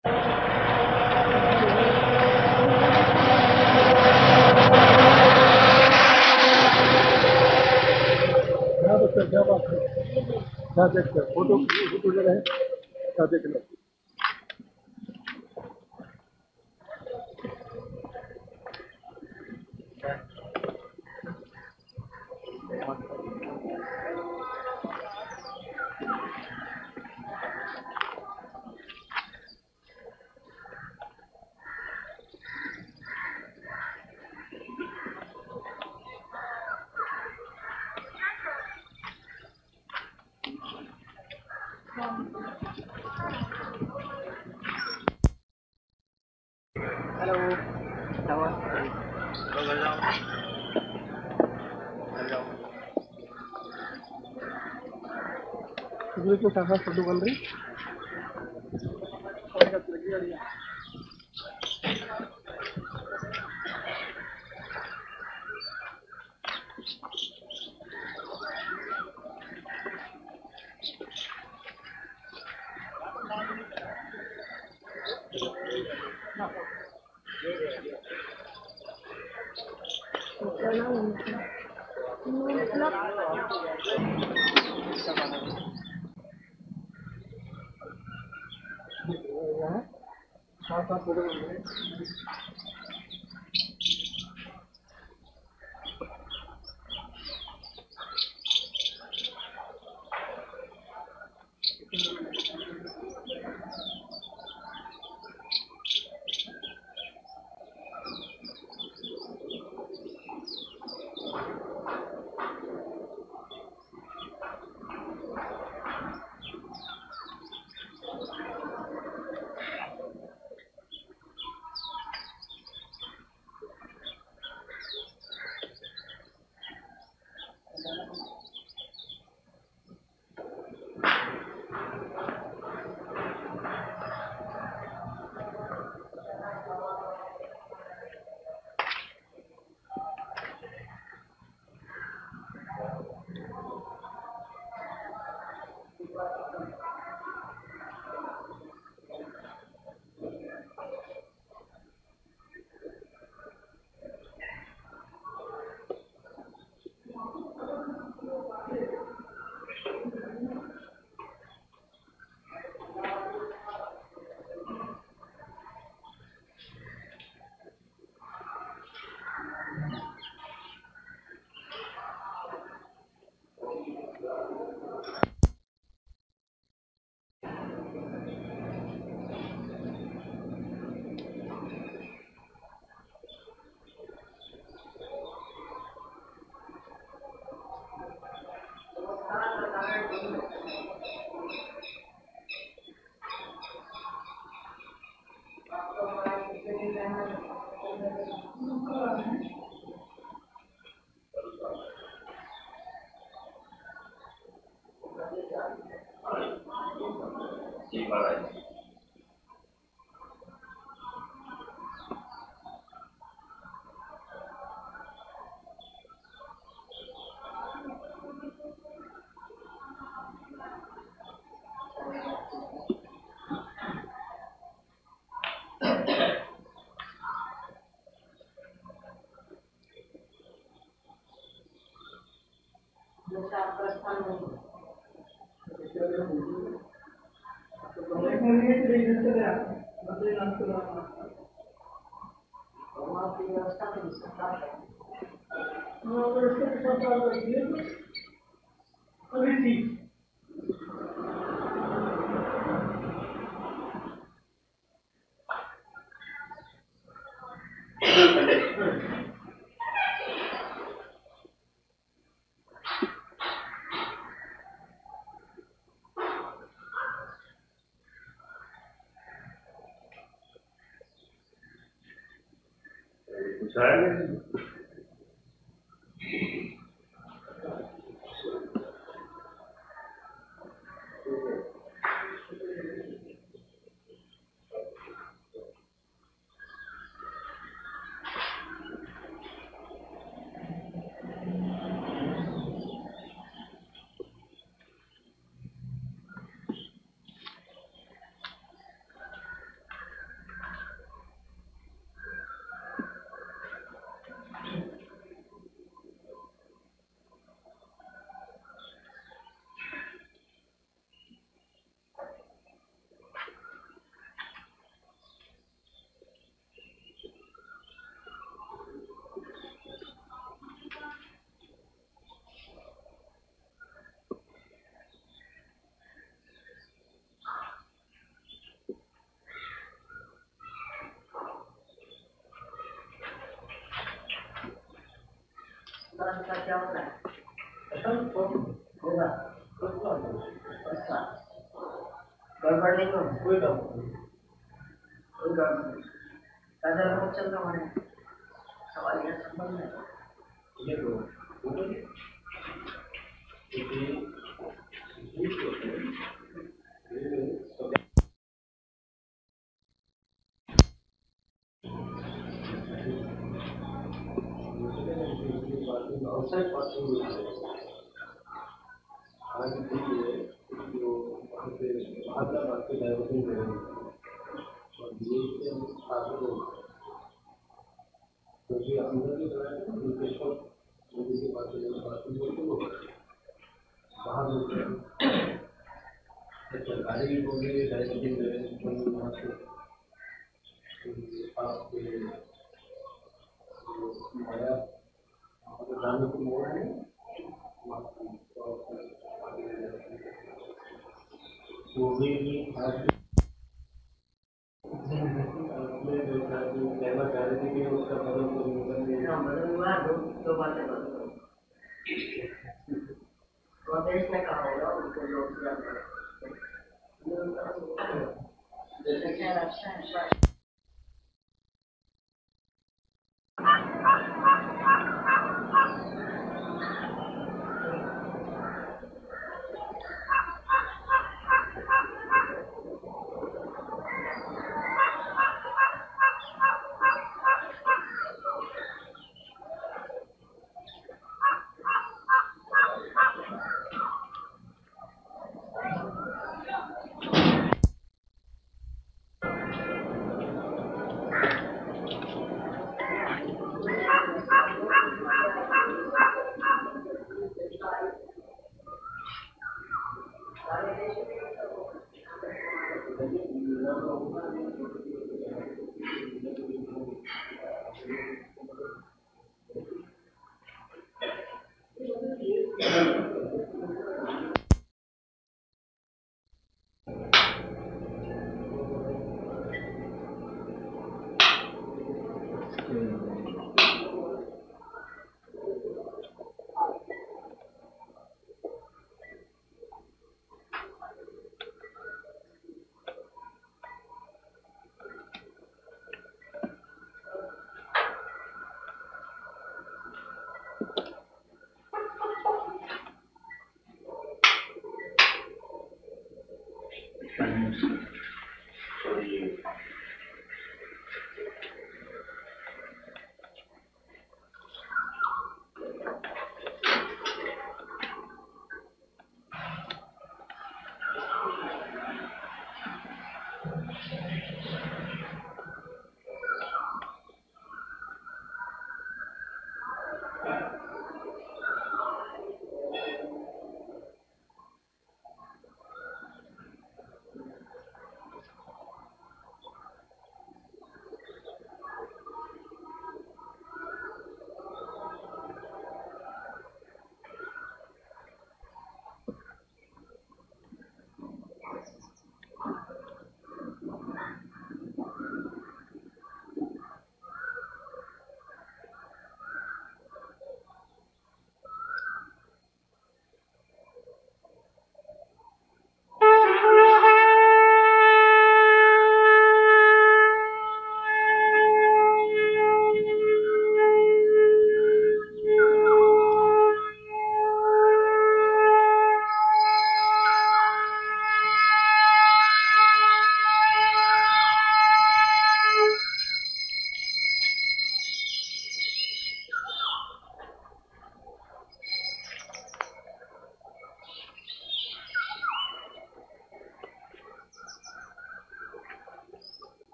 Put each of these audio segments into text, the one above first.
क्या बच्चा, क्या बात है, क्या देखते हैं? फोटो फोटो ले रहे हैं, क्या देख लो। हेलो, क्या हुआ? तो घर जाओ, घर जाओ। तो कैसा फोटो बन रही? साथ साथ फोटो बन रहे। का क्या होता है? होगा अच्छा, गड़बड़ नहीं होगी, कोई गड़बड़ नहीं। पैदल रोड चल रहा हमारे सवाल ये संबंध है ये तो दो बातें करो प्रदेश में कहा होगा उनको लोग अच्छा है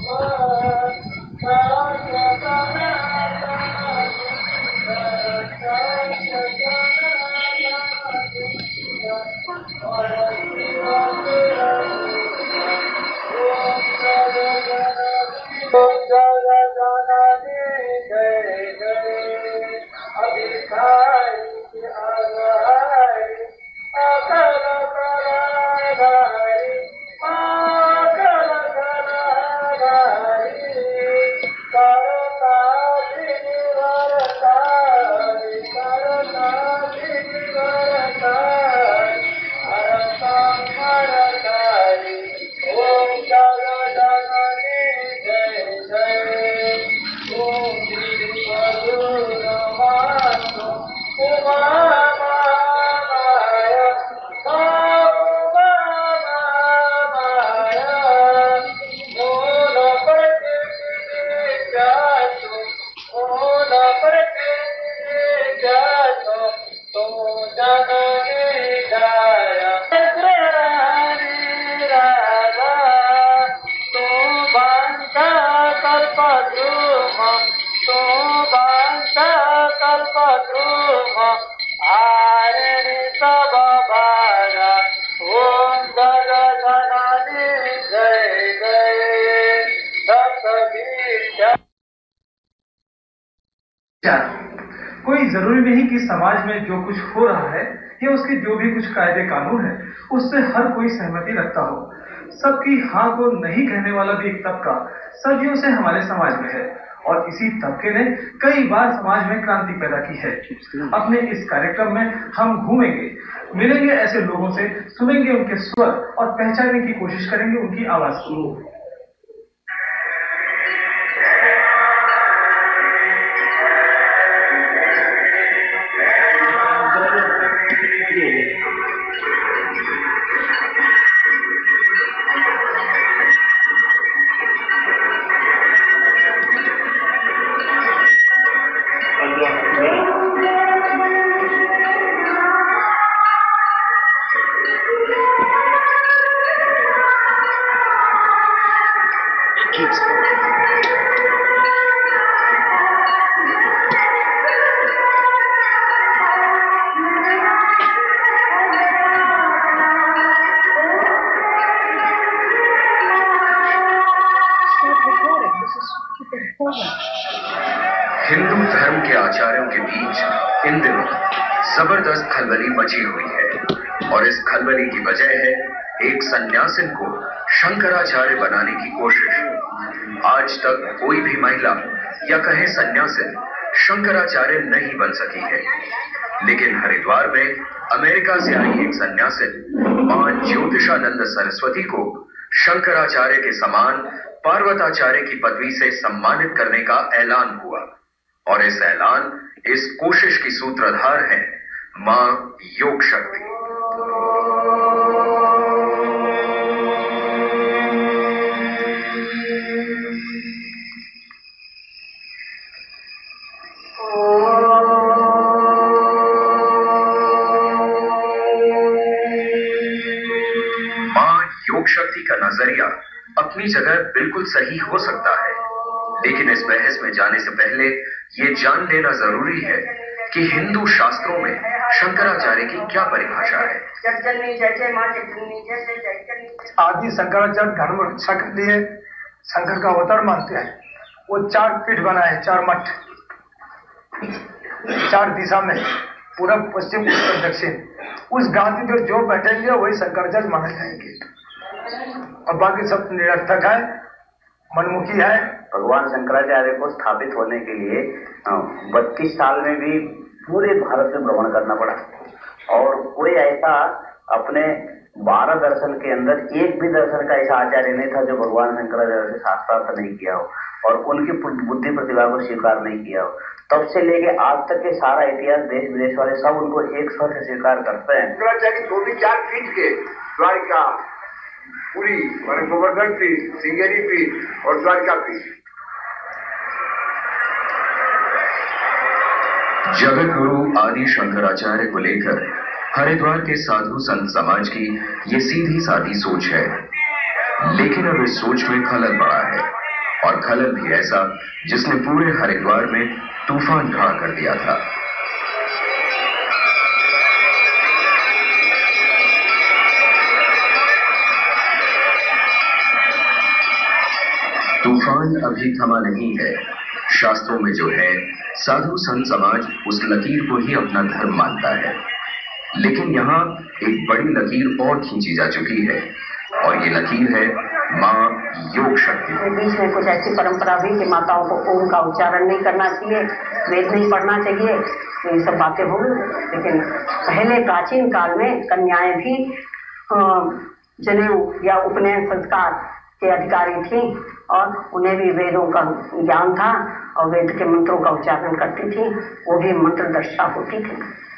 कोई जरूरी नहीं कि समाज में जो कुछ हो रहा है या उसके जो भी कुछ कायदे कानून है उससे हर कोई सहमति रखता हो। सबकी हाँ को नहीं कहने वाला भी एक तबका सदियों से हमारे समाज में है और इसी तबके ने कई बार समाज में क्रांति पैदा की है। अपने इस कार्यक्रम में हम घूमेंगे, मिलेंगे ऐसे लोगों से, सुनेंगे उनके स्वर और पहचानने की कोशिश करेंगे उनकी आवाज को। हिंदू धर्म के आचार्यों के बीच इन दिनों जबरदस्त खलबली मची हुई है और इस खलबली की वजह है एक सन्यासिन को शंकराचार्य बनाने की कोशिश। आज तक कोई भी महिला या कहे सन्यासिन शंकराचार्य नहीं बन सकी है, लेकिन हरिद्वार में अमेरिका से आई एक सन्यासिन मां ज्योतिषानंद सरस्वती को शंकराचार्य के समान पार्वताचार्य की पदवी से सम्मानित करने का ऐलान हुआ और इस ऐलान, इस कोशिश की सूत्रधार है मां योग शक्ति। मां योग शक्ति का नजरिया अपनी जगह बिल्कुल सही हो सकता है, लेकिन इस बहस में जाने से पहले ये जान लेना जरूरी है कि हिंदू शास्त्रों में शंकराचार्य की क्या परिभाषा है। आदि शंकराचार्य धर्म रक्षा के लिए शंकर का अवतार मानते हैं। वो 4 पीठ बनाए, 4 मठ, 4 दिशा में, पूरब, पश्चिम, उत्तर, दक्षिण। उस गांधी पर जो बैठेंगे वही शंकराचार्य माने जाएंगे और बाकी सब निरर्थक है, मनमुखी है। भगवान शंकराचार्य को स्थापित होने के लिए 32 साल में भी पूरे भारत में भ्रमण करना पड़ा और कोई ऐसा अपने 12 दर्शन के अंदर एक भी दर्शन का ऐसा आचार्य नहीं था जो भगवान शंकराचार्य से साक्षात्कार नहीं किया हो और उनकी बुद्धि प्रतिभा को स्वीकार नहीं किया हो। तब से लेके आज तक के सारा इतिहास, देश विदेश वाले सब उनको एक स्वर से स्वीकार करते हैं। शंकराचार्य को भी 4 पीठ के, द्वारिका, पुरी, गोवर्धन पीठ, श्रृंगेरी पीठ और द्वारिका पीठ। जगत गुरु आदि शंकराचार्य को लेकर हरिद्वार के साधु संत समाज की ये सीधी सादी सोच है, लेकिन अब इस सोच में खलल पड़ा है। और खलल भी ऐसा जिसने पूरे हरिद्वार में तूफान खड़ा कर दिया था। तूफान अभी थमा नहीं है। शास्त्रों में जो है, साधु संत समाज उस लकीर को ही अपना धर्म मानता है, लेकिन यहाँ एक बड़ी लकीर और खींची जा चुकी है, और ये लकीर है माँ योग शक्ति। बीच में कुछ ऐसी परंपरा भी कि माताओं को ओम का उच्चारण नहीं करना चाहिए, वेद नहीं पढ़ना चाहिए, तो ये सब बातें हो गई। लेकिन पहले प्राचीन काल में कन्याएं भी जनेऊ या उपनयन संस्कार के अधिकारी थी, और उन्हें भी वेदों का ज्ञान था और वेद के मंत्रों का उच्चारण करती थी, वो भी मंत्र दर्शा होती थी।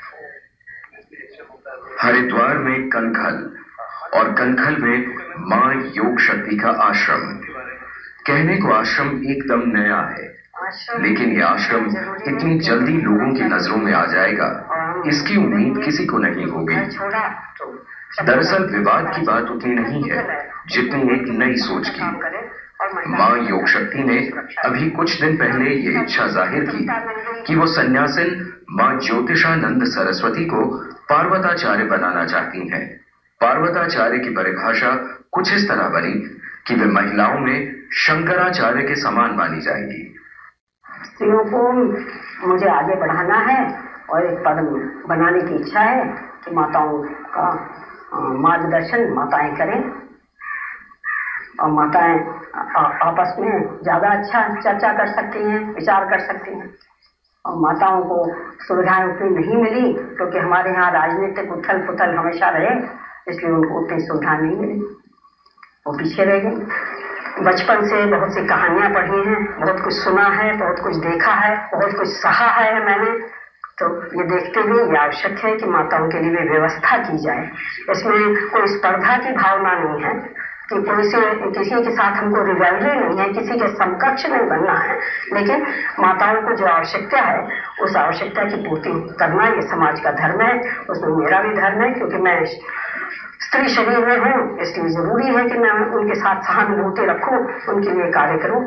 हरिद्वार में कनखल और कनखल में माँ योग शक्ति का आश्रम। कहने को आश्रम एकदम नया है, लेकिन ये आश्रम इतनी जल्दी लोगों की नजरों में आ जाएगा, इसकी उम्मीद किसी को नहीं होगी। दरअसल विवाद की बात उतनी नहीं है जितनी एक नई सोच की। माँ योग शक्ति ने अभी कुछ दिन पहले ये इच्छा जाहिर की कि वो सन्यासिन माँ ज्योतिषानंद सरस्वती को पार्वताचार्य बनाना चाहती हैं। पार्वताचार्य की परिभाषा कुछ इस तरह बनी कि वे महिलाओं में शंकराचार्य के समान मानी जाएंगी। स्त्रियों को मुझे आगे बढ़ाना है और एक पद बनाने की इच्छा है कि माताओं का मार्गदर्शन माताएं करें, और माताएं आपस में ज्यादा अच्छा चर्चा कर सकती हैं, विचार कर सकती हैं। और माताओं को सुविधाएं उतनी नहीं मिली क्योंकि हमारे यहाँ राजनीतिक उथल पुथल हमेशा रहे, इसलिए उनको उतनी सुविधा नहीं मिली, वो पीछे रह गई। बचपन से बहुत सी कहानियां पढ़ी हैं, बहुत कुछ सुना है, बहुत कुछ देखा है, बहुत कुछ सहा है मैंने, तो ये देखते हुए ये आवश्यक है कि माताओं के लिए व्यवस्था की जाए। इसमें कोई स्पर्धा की भावना नहीं है कि कोई से किसी के साथ हमको रिवैल्री नहीं है, किसी के समकक्ष नहीं बनना है, लेकिन माताओं को जो आवश्यकता है उस आवश्यकता की पूर्ति करना ये समाज का धर्म है। उसमें मेरा भी धर्म है, क्योंकि मैं स्त्री शरीर में हूँ, इसलिए जरूरी है कि मैं उनके साथ सहानुभूति रखूं, उनके लिए कार्य करूं।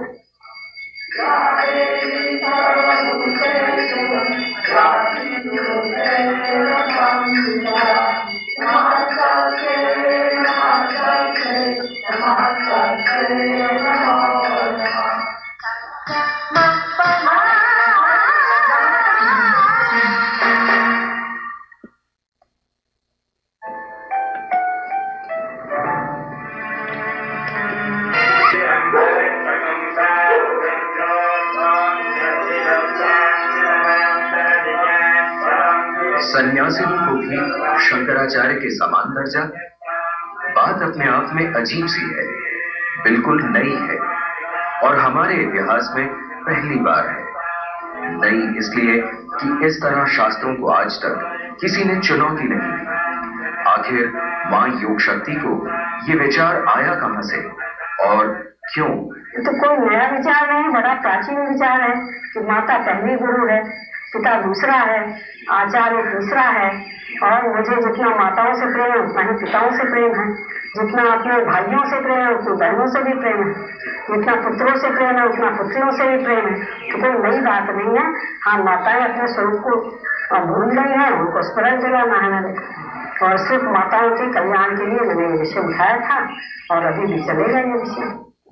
सन्यासिनी को भी शंकराचार्य के समान दर्जा? बात अपने आप में अजीब सी है, बिल्कुल नई है, और हमारे इतिहास में पहली बार है। नई इसलिए कि इस तरह शास्त्रों को आज तक किसी ने चुनौती नहीं दी। आखिर माँ योग शक्ति को ये विचार आया कहाँ से और क्यों? तो कोई नया विचार नहीं, बड़ा प्राचीन विचार है कि माता पहली गुरु है, पिता दूसरा है, आचार्य तीसरा है, और मुझे जितना माताओं से प्रेम है उतना ही पिताओं से प्रेम है, जितना अपने भाइयों से प्रेम है उतनी बहनों से भी प्रेम है, जितना पुत्रों से प्रेम है उतना पुत्रियों से भी प्रेम है। तो कोई नई बात नहीं है। हाँ, माताएं अपने स्वरूप को भूल गई हैं, उनको स्मरण दिलाना है मैंने, और सिर्फ माताओं के कल्याण के लिए मैंने ये विषय उठाया था, और अभी भी चलेगा ये विषय।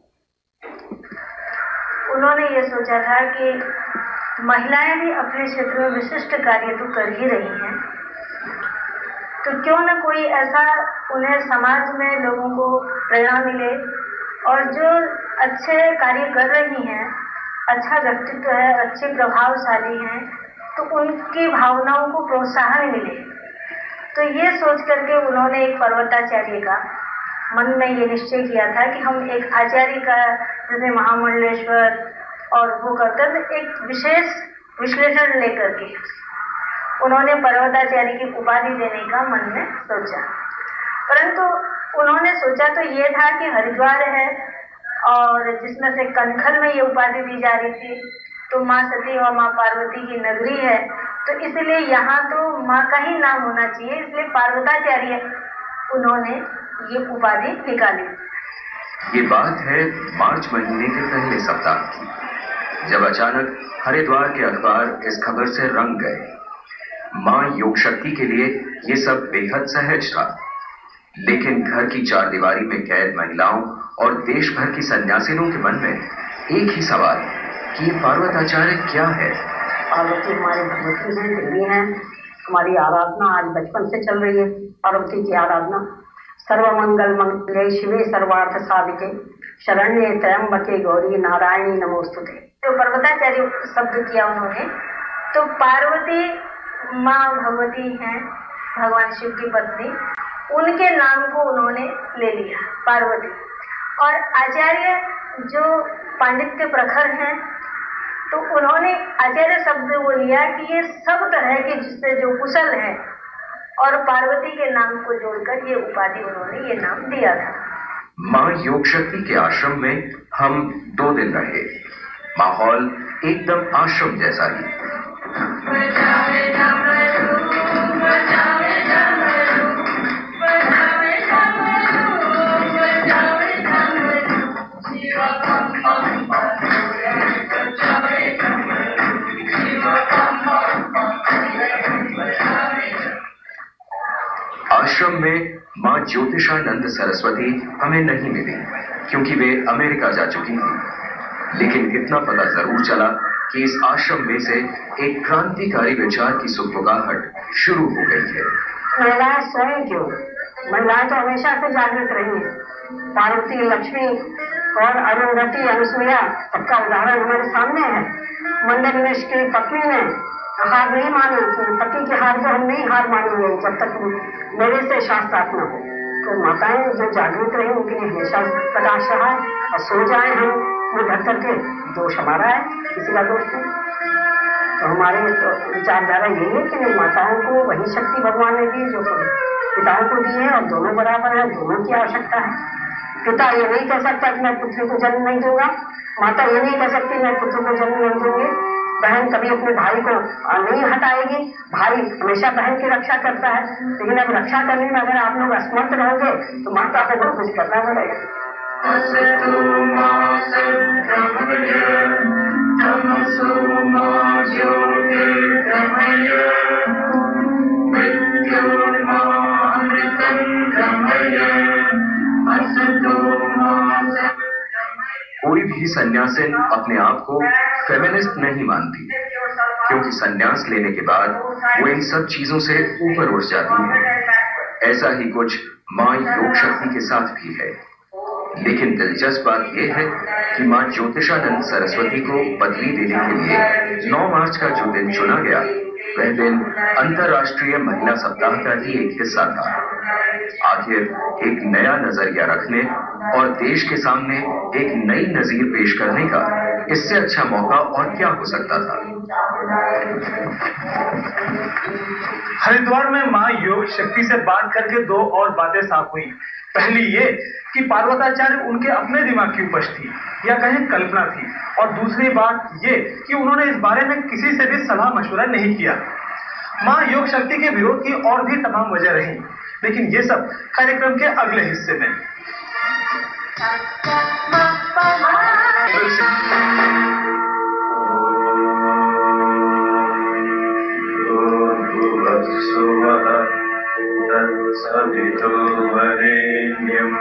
उन्होंने ये सोचा था कि महिलाएं भी अपने क्षेत्र में विशिष्ट कार्य तो कर ही रही हैं, तो क्यों न कोई ऐसा उन्हें समाज में लोगों को प्रेरणा मिले, और जो अच्छे कार्य कर रही हैं, अच्छा व्यक्तित्व है, अच्छे प्रभावशाली हैं, तो उनकी भावनाओं को प्रोत्साहन मिले। तो ये सोच करके उन्होंने एक पर्वताचार्य का मन में ये निश्चय किया था कि हम एक आचार्य का, जैसे महामंडलेश्वर और वो करकर एक विशेष विश्लेषण लेकर के उन्होंने पर्वताचार्य की उपाधि देने का मन में सोचा। परंतु उन्होंने सोचा तो ये था कि हरिद्वार है और जिसमें से कनखल में ये उपाधि दी जा रही थी, तो माँ सती और माँ पार्वती की नगरी है, तो इसलिए यहाँ तो माँ का ही नाम होना चाहिए, इसलिए पार्वताचार्य उन्होंने ये उपाधि निकाली। ये बात है मार्च महीने के पहले सप्ताह की, जब अचानक हरिद्वार के अखबार इस खबर से रंग गए। मां योग शक्ति के लिए ये सब बेहद सहज था, लेकिन घर की चारदीवारी में कैद महिलाओं और देश भर की सन्यासिनों के मन में एक ही सवाल कि ये पार्वताचार्य क्या है। पार्वती हमारे भगवती हैं, देवी हैं। हमारी आराधना आज बचपन से चल रही है, पार्वती की आराधना। सर्वमंगल मंगले शिवे सर्वार्थ साधिके शरण्ये त्र्यंबके गौरी नारायणी नमोस्तुते। तो पर्वताचार्य शब्द किया उन्होंने, तो पार्वती माँ भगवती हैं, भगवान शिव की पत्नी, उनके नाम को उन्होंने ले लिया पार्वती। और आचार्य जो पांडित्य प्रखर हैं, तो उन्होंने आचार्य शब्द वो लिया कि ये सब तरह के जिससे जो कुशल है, और पार्वती के नाम को जोड़कर ये उपाधि उन्होंने ये नाम दिया था। मां योग शक्ति के आश्रम में हम 2 दिन रहे। माहौल एकदम आश्रम जैसा ही। आश्रम में मां ज्योतिषानंद सरस्वती हमें नहीं मिली, क्योंकि वे अमेरिका जा चुकी थी। लेकिन इतना पता जरूर चला कि इस आश्रम में से एक क्रांतिकारी विचार की सुगबुगाहट शुरू हो गई है। महिलाएं स्वयं क्यों, महिलाएं तो हमेशा से जागृत रही है। पार्वती, लक्ष्मी और अरुंधति, अनुसुईया, सबका उदाहरण हमारे सामने है। मंडलेश की पत्नी ने हार नहीं मानी कि पति के हार को हम नहीं हार मानेंगे जब तक मेरे से शास्त्रार्थ न हो। तो माताएं जो जागृत रही उनके लिए हमेशा प्रकाश रहा है। और सो जाए हम मुंह ढक करके, दोष हमारा है, किसी का दोष नहीं। तो हमारे विचारधारा यही है कि नहीं, माताओं को वही शक्ति भगवान ने दी जो पिताओं को दी है, और दोनों बराबर है, दोनों की आवश्यकता है। पिता ये नहीं कह सकता कि मैं पुत्र को जन्म नहीं दूंगा, माता ये नहीं कह सकती मैं पुत्र को जन्म नहीं दूंगी। बहन कभी अपने भाई को नहीं हटाएगी, भाई हमेशा बहन की रक्षा करता है। लेकिन अब रक्षा करने में अगर आप लोग असमर्थ रहोगे तो माता को बहुत कुछ करना पड़ेगा। कोई भी सन्यासिन अपने आप को फेमिनिस्ट नहीं मानती, क्योंकि सन्यास लेने के बाद वो इन सब चीजों से ऊपर उठ जाती है। ऐसा ही कुछ मां योग शक्ति के साथ भी है। लेकिन दिलचस्प बात यह है कि मां ज्योतिषानंद सरस्वती को बदली देने के लिए 9 मार्च का जो दिन चुना गया, वह दिन अंतर्राष्ट्रीय महिला सप्ताह का ही एक हिस्सा था। आखिर एक नया नजरिया रखने और देश के सामने एक नई नजीर पेश करने का इससे अच्छा मौका और क्या हो सकता था। हरिद्वार में मां योग शक्ति से बात करके 2 और बातें साफ हुई। पहली ये कि पार्वताचार्य उनके अपने दिमाग की उपज थी या कहें कल्पना थी, और दूसरी बात ये कि उन्होंने इस बारे में किसी से भी सलाह मशवरा नहीं किया। मां योग शक्ति के विरोध की और भी तमाम वजह रही, लेकिन ये सब कार्यक्रम के अगले हिस्से में। सवितुर्वरेण्यं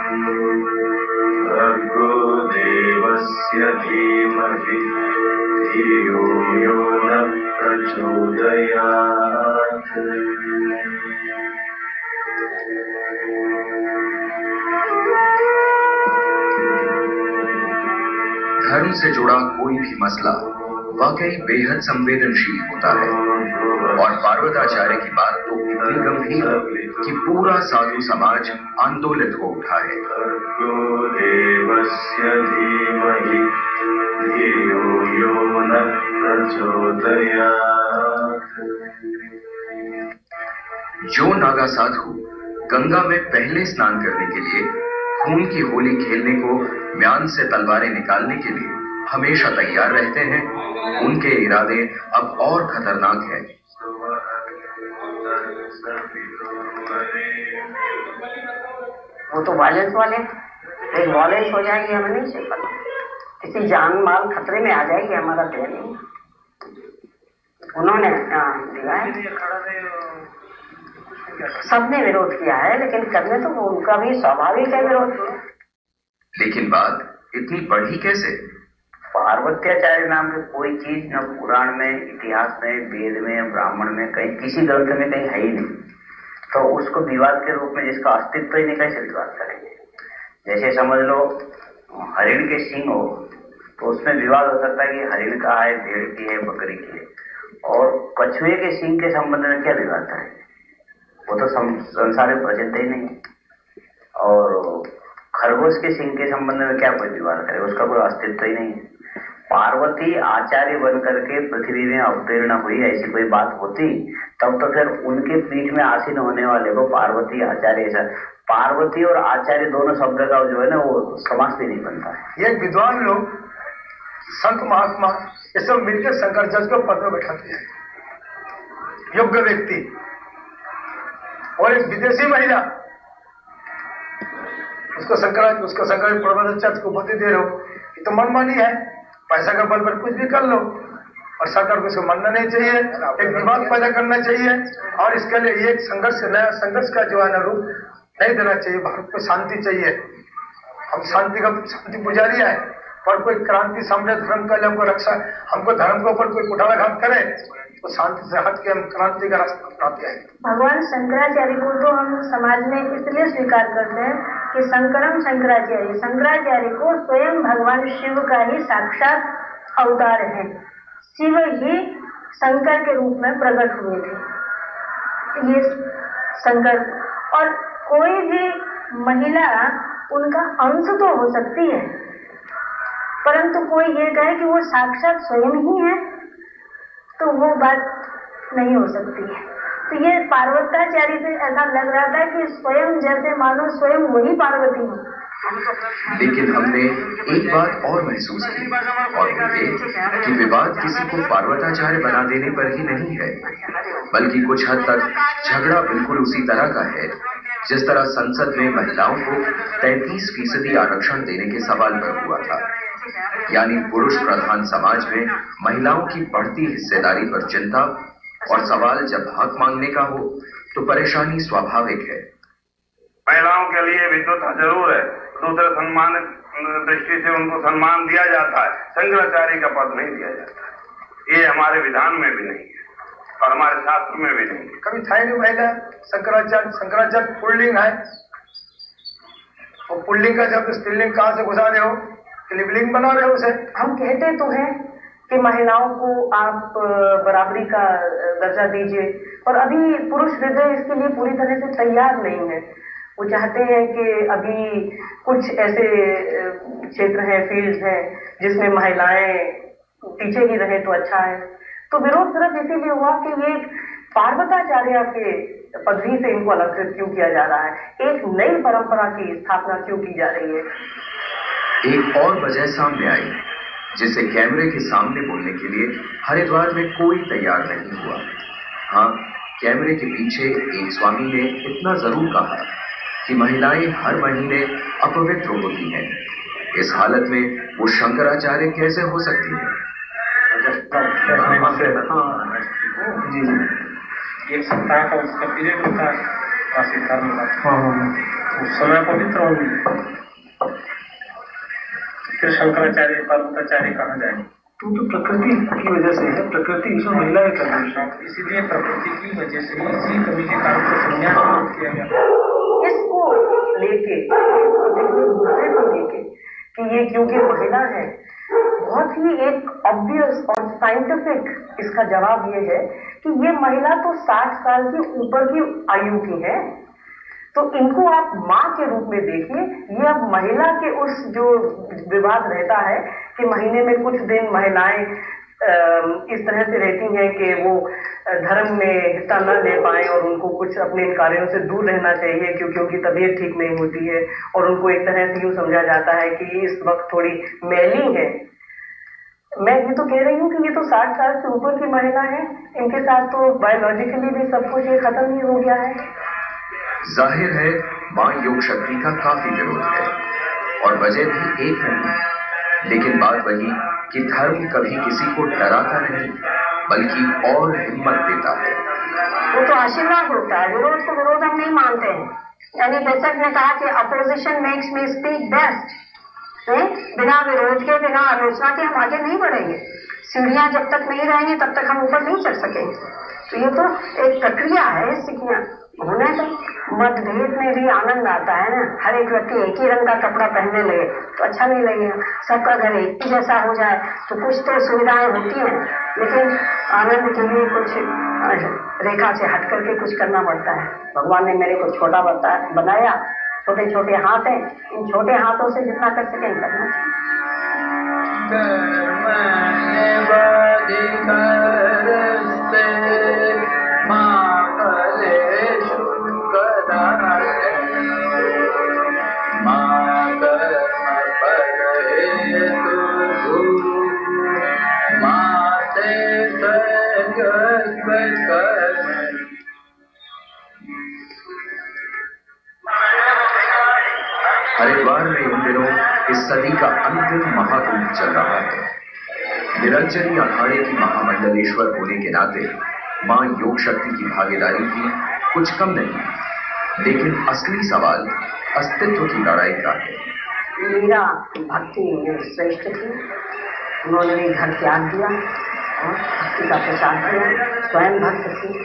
भर्गो देवस्य धीमहि धियो यो न प्रचोदयात्। धर्म से जुड़ा कोई भी मसला वाकई बेहद संवेदनशील होता है, और पार्वताचार्य की बात तो इतनी गंभीर कि पूरा साधु समाज आंदोलित हो उठा है। जो नागा साधु गंगा में पहले स्नान करने के लिए खून की होली खेलने को म्यान से तलवारें निकालने के लिए हमेशा तैयार रहते हैं, उनके इरादे अब और खतरनाक हैं। वो तो वायलेंस वाले, एक वॉलेंस हो जाएगी, हमें नहीं से पता, किसी जान माल खतरे में आ जाएगी, हमारा देह नहीं। उन्होंने दिया है, सबने विरोध किया है, लेकिन करने तो उनका भी स्वाभाविक है विरोध। लेकिन बात इतनी बढ़ी कैसे? पार्वत्याचार्य नाम की कोई चीज न पुराण में, इतिहास में, वेद में, ब्राह्मण में, कहीं किसी ग्रंथ में कहीं है ही नहीं। तो उसको विवाद के रूप में, जिसका अस्तित्व ही नहीं, कैसे विवाद करेंगे? जैसे समझ लो हरिण के सींग हो तो उसमें विवाद हो सकता है कि हरिण का है, भेड़ की है, बकरी की है। और कछुए के सींग के संबंध में क्या विवाद है? वो तो संसार में प्रसिद्ध ही नहीं है। और खरगोश के सींग के संबंध में क्या कोई विवाद करे? उसका कोई अस्तित्व ही नहीं है। पार्वती आचार्य बन करके पृथ्वी में अवतीर्ण हुई, ऐसी कोई बात होती तब तो फिर उनके पीठ में आसीन होने वाले को पार्वती आचार्य, ऐसा पार्वती और आचार्य दोनों शब्द का जो है ना वो समास भी नहीं बनता है। ये विद्वान लोग, संत महात्मा, ये सब मिलकर शंकराचार्य को पद में बैठाते हैं। योग्य व्यक्ति और एक विदेशी महिला, उसको शंकर प्रबंधाचार्य को बुद्धि दे रहे हो, ये तो मनमानी है, पैसा का बल पर कुछ भी कर लो। और सरकार को इसको मानना नहीं चाहिए, एक विवाद पैदा करना चाहिए और इसके लिए एक संघर्ष, नया संघर्ष का जो है ना रूप नहीं देना चाहिए। भारत को शांति चाहिए, हम शांति पुजारी है, पर कोई क्रांति साम्राज्य धर्म का हमको रक्षा, हमको धर्म के ऊपर कोई कुठाराघात करे तो शांति से हट के हम क्रांति का रास्ता अपनाते हैं। भगवान शंकराचार्य को तो हम समाज में इसलिए स्वीकार करते हैं कि शंकरम शंकराचार्य, शंकराचार्य को स्वयं भगवान शिव का ही साक्षात अवतार है। शिव ही शंकर के रूप में प्रकट हुए थे, ये शंकर। और कोई भी महिला उनका अंश तो हो सकती है, परंतु कोई ये कहे कि वो साक्षात स्वयं ही है तो वो बात नहीं हो सकती है। तो ये पार्वत्याचार्य से ऐसा लग रहा था कि स्वयं जैसे मानो स्वयं वही पार्वती हो। लेकिन हमने एक बात और महसूस की, और ये कि विवाद किसी को पार्वताचार्य बना देने पर ही नहीं है, बल्कि कुछ हद तक झगड़ा बिल्कुल उसी तरह का है जिस तरह संसद में महिलाओं को 33% आरक्षण देने के सवाल पर हुआ था। यानी पुरुष प्रधान समाज में महिलाओं की बढ़ती हिस्सेदारी पर चिंता, और सवाल जब हक मांगने का हो तो परेशानी स्वाभाविक है। महिलाओं के लिए विद्वता जरूर है, दूसरे सम्मान दृष्टि से उनको सम्मान दिया जाता है, शंकराचार्य का पद नहीं दिया जाता। ये हमारे विधान में भी नहीं है और हमारे शास्त्र में भी नहीं है। कभी था ही नहीं महिला शंकराचार्य पुल्लिंग है, और पुल्लिंग का जब स्त्रीलिंग कहाँ से घुसा रहे हो, लिंग बना रहे हो उसे। हम कहते तो हैं कि महिलाओं को आप बराबरी का दर्जा दीजिए, और अभी पुरुष हृदय इसके लिए पूरी तरह से तैयार नहीं है। वो चाहते हैं कि अभी कुछ ऐसे क्षेत्र हैं, फील्ड हैं जिसमें महिलाएं पीछे ही रहे तो अच्छा है। तो विरोध सिर्फ इसीलिए हुआ कि ये पार्वताचार्य के पदवी से इनको अलंकृत क्यों किया जा रहा है, एक नई परंपरा की स्थापना क्यों की जा रही है। एक और वजह सामने आई जिसे कैमरे के सामने बोलने के लिए हरिद्वार में कोई तैयार नहीं हुआ। हाँ, कैमरे के पीछे एक स्वामी ने इतना जरूर कहा कि महिलाएं हर महीने अपवित्र होती हैं। इस हालत में वो शंकराचार्य कैसे हो सकती हैं? जी, एक सप्ताह का उसका पीरियड होता है मासिक धर्म का, उस समय पवित्र होंगे, फिर शंकराचार्य पार्वताचार्य कहाँ जाएंगे? तो प्रकृति की वजह से है, प्रकृति इसमें महिला का दोष है, इसीलिए प्रकृति की वजह से इसी कमी के कारण को संन्यास किया गया। इसको लेके दूसरे को लेके कि ये क्योंकि महिला है, बहुत ही एक ऑब्वियस और साइंटिफिक इसका जवाब ये है कि ये महिला तो 60 साल के ऊपर की आयु की है, तो इनको आप माँ के रूप में देखिए। ये अब महिला के उस जो विवाद रहता है कि महीने में कुछ दिन महिलाएं इस तरह से रहती हैं कि वो धर्म में हिस्सा न ले पाएं और उनको कुछ अपने इन कार्यों से दूर रहना चाहिए क्योंकि उनकी तबीयत ठीक नहीं होती है, और उनको एक तरह से यूँ समझा जाता है कि इस वक्त थोड़ी मैली है। मैं ये तो कह रही हूँ कि ये तो 60 साल से ऊपर की महिला है, इनके साथ तो बायोलॉजिकली भी सब कुछ ये खत्म ही हो गया है। जाहिर है मां योग शक्ति का काफी विरोध है, और वजह भी एक नहीं, लेकिन बात वही कि धर्म कभी किसी को डराता नहीं बल्कि और हिम्मत देता है। वो तो आशीर्वाद होता है, विरोध को विरोध हम नहीं मानते हैं। यानी बेशक ने कहा कि opposition makes me speak best. बिना विरोध के, बिना आलोचना के हम आगे नहीं बढ़ेंगे। सीढ़ियां जब तक नहीं रहेंगी तब तक हम ऊपर नहीं चढ़ सकेंगे। तो ये तो एक प्रक्रिया है, सीखना होना है। तो मतभेद में भी आनंद आता है ना। हर एक व्यक्ति एक ही रंग का कपड़ा पहनने लगे तो अच्छा नहीं लगेगा। सबका घर एक ही जैसा हो जाए तो कुछ तो सुविधाएं होती हैं, लेकिन आनंद के लिए कुछ रेखा से हट करके कुछ करना पड़ता है। भगवान ने मेरे को छोटा बनाया, छोटे छोटे हाथ हैं, इन छोटे हाथों से जितना कर सकें करना हरिद्वार में इन दिनों इस सदी का अंतिम महाकुंभ चल रहा है। निरंजनी अखाड़े की महामंडलेश्वर होने के नाते मां योग शक्ति की भागीदारी भी कुछ कम नहीं, लेकिन असली सवाल अस्तित्व की लड़ाई का है। मीरा भक्ति में श्रेष्ठ थी। उन्होंने भी घर त्याग दिया और भक्ति का प्रचार किया। स्वयं भक्त थी।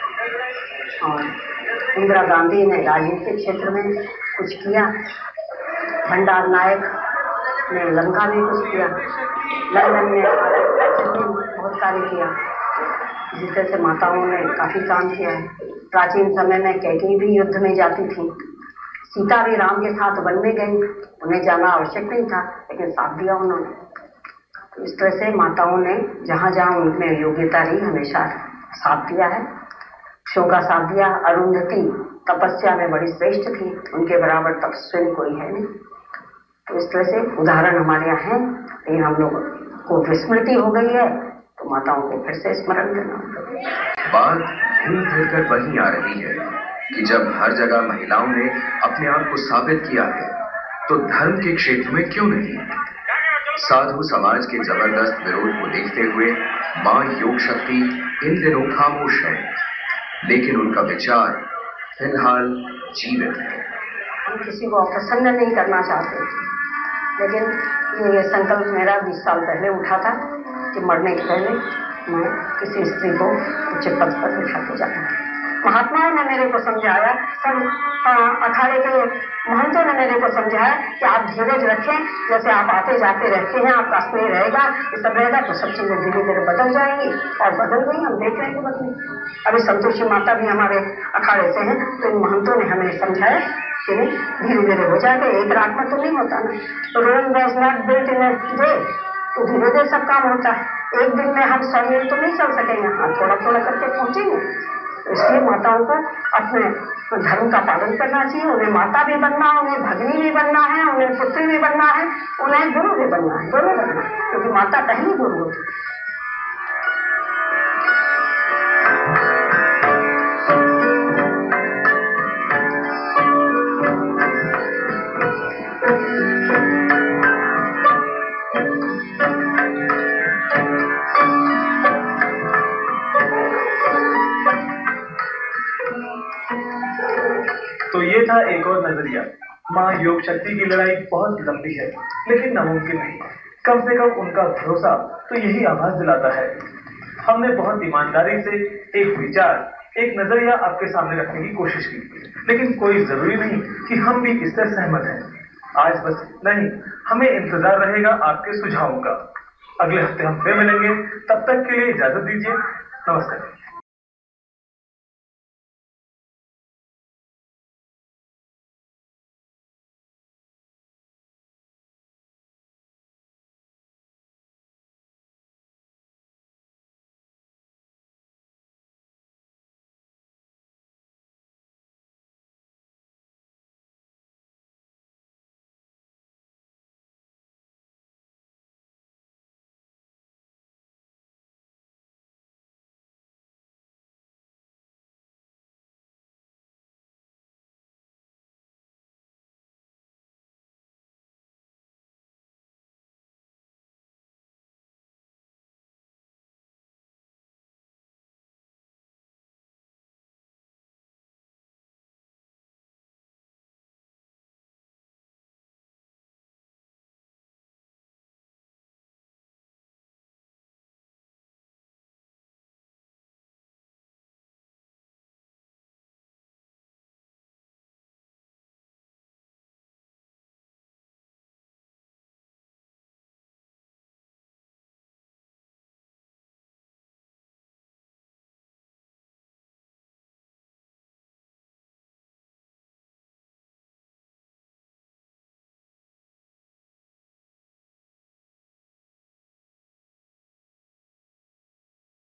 और इंदिरा गांधी ने राजनीतिक क्षेत्र में कुछ किया। भंडार नायक ने लंका में कुछ किया। लंदन में बहुत कार्य किया। जिस तरह से माताओं ने काफी काम किया है। प्राचीन समय में कैकेयी भी युद्ध में जाती थी। सीता भी राम के साथ वन में गई। उन्हें जाना आवश्यक नहीं था, लेकिन साथ दिया उन्होंने। तो इस तरह से माताओं ने जहां जहां उनमें योग्यता रही हमेशा साथ दिया है। शो का साथ दिया। अरुंधति तपस्या में बड़ी श्रेष्ठ थी, उनके बराबर तपस्वी कोई है नहीं। तो इस तरह से उदाहरण हमारे यहाँ हैं, लेकिन हम लोग को विस्मृति हो गई है, तो माताओं को फिर से स्मरण करना। बात घूम फिर कर वहीं आ रही है कि जब हर जगह महिलाओं ने अपने आप को साबित किया है, तो धर्म के क्षेत्र में क्यों नहीं? साधु समाज के जबरदस्त विरोध को देखते हुए मां योग शक्ति इन दिनों खामोश है, लेकिन उनका विचार फिलहाल जीवित है। हम किसी को अप्रसन्न नहीं करना चाहते, लेकिन ये संकल्प मेरा 20 साल पहले उठा था कि मरने के पहले मैं किसी स्त्री को उच्च पद पर उठा के जाऊँ। महात्माओं ने मेरे को समझाया, सब अखाड़े के महंतों ने मेरे को समझाया कि आप धीरज रखें, जैसे आप आते जाते रहते हैं, आपका स्नेह रहेगा, ये सब रहेगा तो सब चीजें धीरे धीरे बदल जाएंगी। और बदल गई, हम देख रहे हैं बदली। अभी संतोषी माता भी हमारे अखाड़े से हैं, तो इन महंतों ने हमें समझाया कि धीरे धीरे हो जाएगा, एक रात में तो नहीं होता ना। तो Rome was not built in a day, तो धीरे धीरे सब काम होता है। एक दिन में हम 100 मील तो नहीं चल सकेंगे, हाँ थोड़ा थोड़ा करके पहुंचेंगे। इसलिए माताओं को अपने धर्म का पालन करना चाहिए। उन्हें माता भी बनना है, उन्हें भगिनी भी बनना है, उन्हें पुत्री भी बनना है, उन्हें गुरु भी बनना है, दोनों बनना है, क्योंकि माता पहली गुरु होती है। तो ये था एक और नजरिया। माँ योग शक्ति की लड़ाई बहुत लंबी है, लेकिन नामुमकिन नहीं। कम से कम उनका भरोसा तो यही आभास दिलाता है। हमने बहुत ईमानदारी से एक विचार, एक नजरिया आपके सामने रखने की कोशिश की, लेकिन कोई जरूरी नहीं कि हम भी इससे सहमत हैं। आज बस नहीं, हमें इंतजार रहेगा आपके सुझावों का। अगले हफ्ते हम फिर मिलेंगे, तब तक के लिए इजाजत दीजिए। नमस्कार।